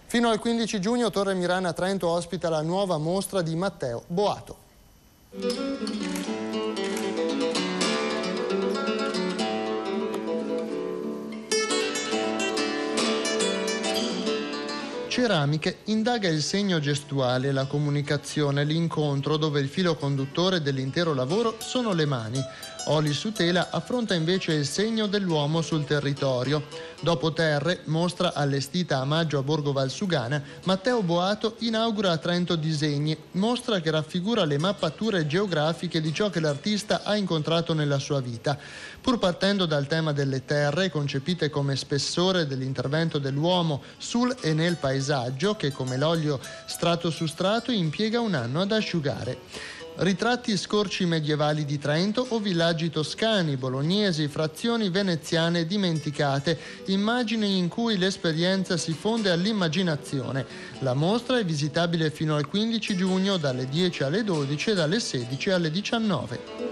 Fino al 15 giugno Torre Mirana Trento ospita la nuova mostra di Matteo Boato. Ceramiche indaga il segno gestuale, la comunicazione, l'incontro, dove il filo conduttore dell'intero lavoro sono le mani. Oli su tela affronta invece il segno dell'uomo sul territorio. Dopo Terre, mostra allestita a maggio a Borgo Valsugana, Matteo Boato inaugura a Trento Disegni, mostra che raffigura le mappature geografiche di ciò che l'artista ha incontrato nella sua vita. Pur partendo dal tema delle terre, concepite come spessore dell'intervento dell'uomo sul e nel paesaggio, che come l'olio strato su strato impiega un anno ad asciugare. Ritratti scorci medievali di Trento o villaggi toscani, bolognesi, frazioni veneziane dimenticate, immagini in cui l'esperienza si fonde all'immaginazione. La mostra è visitabile fino al 15 giugno dalle 10 alle 12 e dalle 16 alle 19.